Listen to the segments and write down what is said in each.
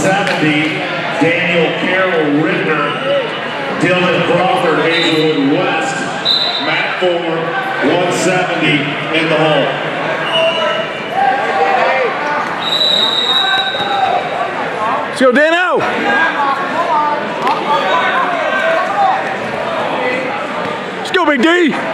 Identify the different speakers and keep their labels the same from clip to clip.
Speaker 1: 170, Daniel Carroll Rittner, Dylan Crawford, Hazelwood West, Matt Ford, 170 in the hole.
Speaker 2: Let's go, Dano! Let's go, Big D!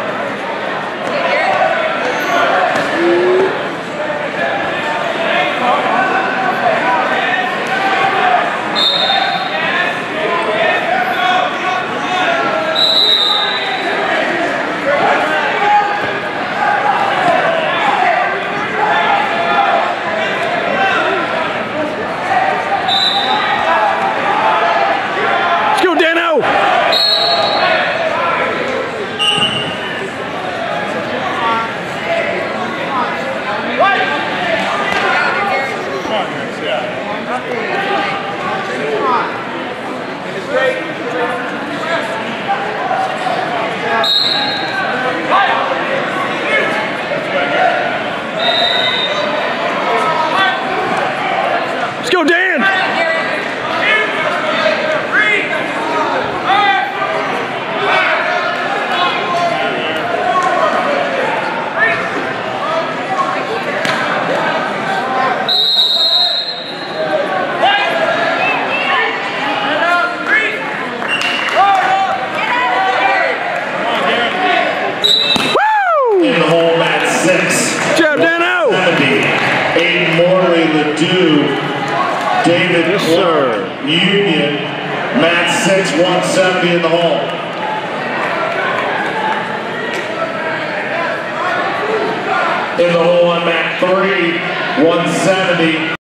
Speaker 2: Let's go, Dan!
Speaker 1: In the hole at 6.
Speaker 2: Job, Dano!
Speaker 1: 70, Aiden Morley, Ledoux, David Clark, Union, Matt 6, 170 in the hole. In the hole on Matt 3, 170.